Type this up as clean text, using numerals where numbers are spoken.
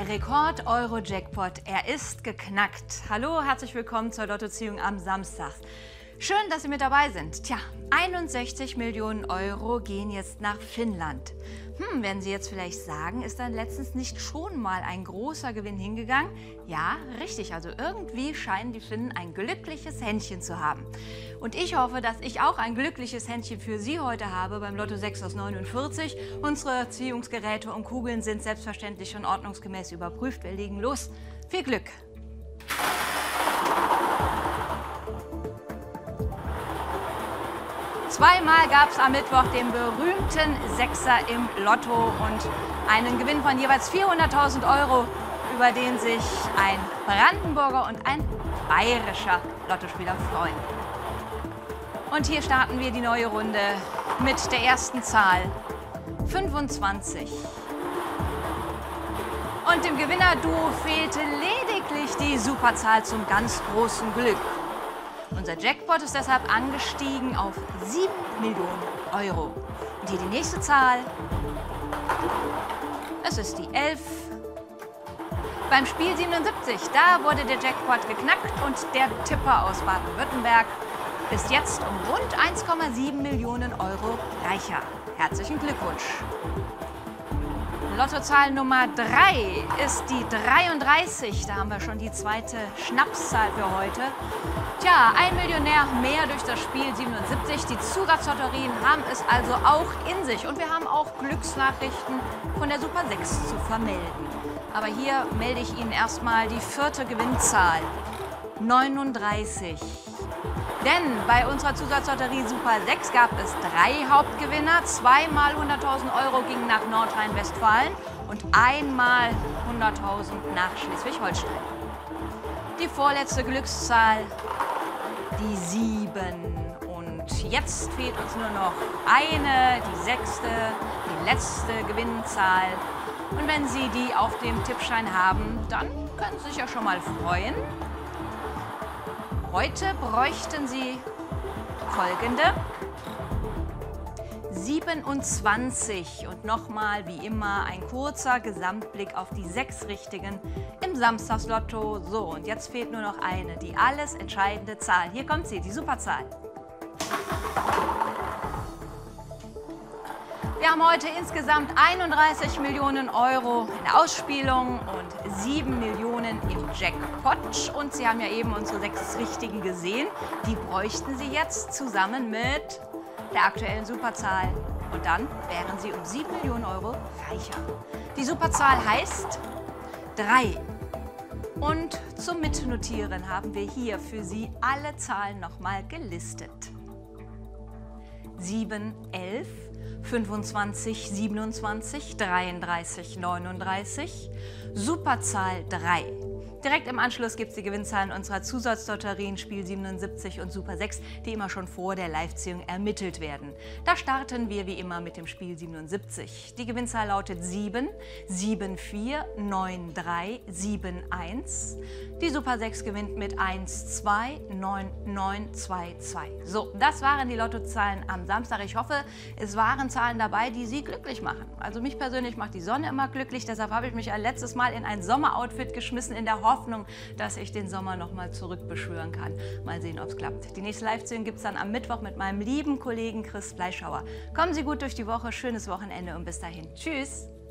Der Rekord-Euro-Jackpot, er ist geknackt. Hallo, herzlich willkommen zur Lottoziehung am Samstag. Schön, dass Sie mit dabei sind. Tja, 61 Millionen Euro gehen jetzt nach Finnland. Werden Sie jetzt vielleicht sagen, ist dann letztens nicht schon mal ein großer Gewinn hingegangen? Ja, richtig. Also irgendwie scheinen die Finnen ein glückliches Händchen zu haben. Und ich hoffe, dass ich auch ein glückliches Händchen für Sie heute habe beim Lotto 6 aus 49. Unsere Ziehungsgeräte und Kugeln sind selbstverständlich schon ordnungsgemäß überprüft. Wir legen los. Viel Glück! Zweimal gab es am Mittwoch den berühmten Sechser im Lotto und einen Gewinn von jeweils 400.000 Euro, über den sich ein Brandenburger und ein bayerischer Lottospieler freuen. Und hier starten wir die neue Runde mit der ersten Zahl 25. Und dem Gewinnerduo fehlte lediglich die Superzahl zum ganz großen Glück. Unser Jackpot ist deshalb angestiegen auf 7 Millionen Euro. Und hier die nächste Zahl. Es ist die 11. Beim Spiel 77, da wurde der Jackpot geknackt und der Tipper aus Baden-Württemberg ist jetzt um rund 1,7 Millionen Euro reicher. Herzlichen Glückwunsch! Lottozahl Nummer 3 ist die 33. Da haben wir schon die zweite Schnapszahl für heute. Tja, ein Millionär mehr durch das Spiel 77. Die Zusatzlotterien haben es also auch in sich. Und wir haben auch Glücksnachrichten von der Super 6 zu vermelden. Aber hier melde ich Ihnen erstmal die vierte Gewinnzahl. 39. Denn bei unserer Zusatzlotterie Super 6 gab es 3 Hauptgewinner. Zweimal 100.000 Euro gingen nach Nordrhein-Westfalen und einmal 100.000 nach Schleswig-Holstein. Die vorletzte Glückszahl, die 7. Und jetzt fehlt uns nur noch eine, die 6., die letzte Gewinnzahl. Und wenn Sie die auf dem Tippschein haben, dann können Sie sich ja schon mal freuen. Heute bräuchten Sie folgende 27 und nochmal wie immer ein kurzer Gesamtblick auf die 6 Richtigen im Samstagslotto. So, und jetzt fehlt nur noch eine, die alles entscheidende Zahl. Hier kommt sie, die Superzahl. Wir haben heute insgesamt 31 Millionen Euro in der Ausspielung und 7 Millionen im Jackpot. Und Sie haben ja eben unsere 6 Richtigen gesehen. Die bräuchten Sie jetzt zusammen mit der aktuellen Superzahl. Und dann wären Sie um 7 Millionen Euro reicher. Die Superzahl heißt 3. Und zum Mitnotieren haben wir hier für Sie alle Zahlen nochmal gelistet. 7, 11. 25, 27, 33, 39, Superzahl 3. Direkt im Anschluss gibt es die Gewinnzahlen unserer Zusatzlotterien Spiel 77 und Super 6, die immer schon vor der Live-Ziehung ermittelt werden. Da starten wir wie immer mit dem Spiel 77. Die Gewinnzahl lautet 7, 7, 4, 9, 3, 7, 1. Die Super 6 gewinnt mit 1, 2, 9, 9, 2, 2. So, das waren die Lottozahlen am Samstag. Ich hoffe, es waren Zahlen dabei, die Sie glücklich machen. Also mich persönlich macht die Sonne immer glücklich, deshalb habe ich mich ein letztes Mal in ein Sommeroutfit geschmissen, in der Hoffnung, dass ich den Sommer noch mal zurückbeschwören kann. Mal sehen, ob es klappt. Die nächste Live-Ziehung gibt es dann am Mittwoch mit meinem lieben Kollegen Chris Fleischhauer. Kommen Sie gut durch die Woche, schönes Wochenende und bis dahin. Tschüss!